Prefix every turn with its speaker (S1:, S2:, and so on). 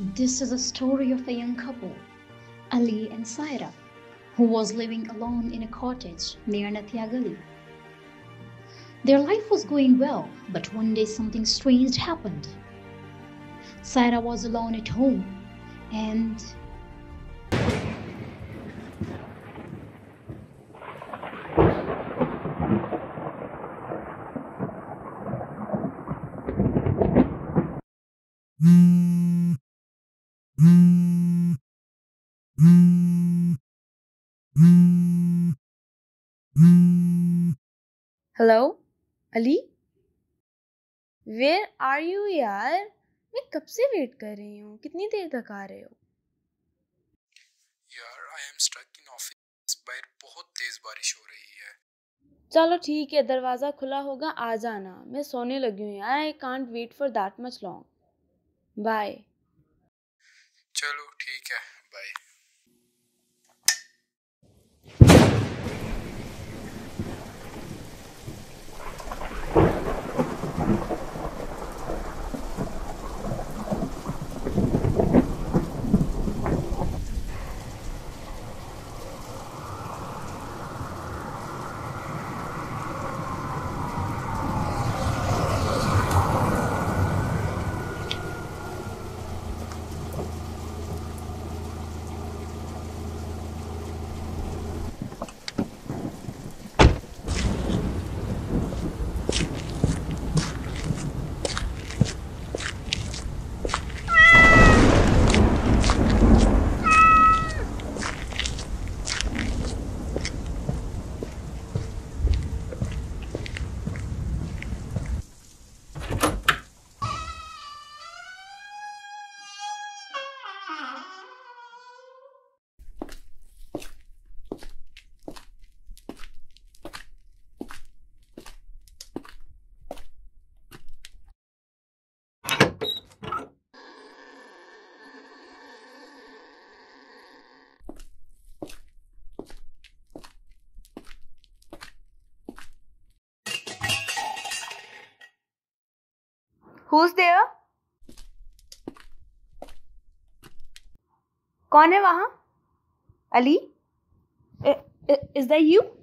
S1: This is a story of a young couple, Ali and Saira, who was living alone in a cottage near Nathia Gully. Their life was going well, but one day something strange happened. Saira was alone at home and
S2: hello Ali, where are you यार? मैं कब से wait कर रही हूँ। कितनी देर तक आ रहे हो?
S3: यार I am stuck in office. बाहर बहुत तेज बारिश हो रही है।
S2: चलो ठीक है, दरवाज़ा खुला होगा, आ जाना। मैं सोने लगी हूँ यार। I can't wait for that much long. Bye.
S3: चलो ठीक है, बाय।
S2: Who's there? कौन है वहाँ? अली? Is that you?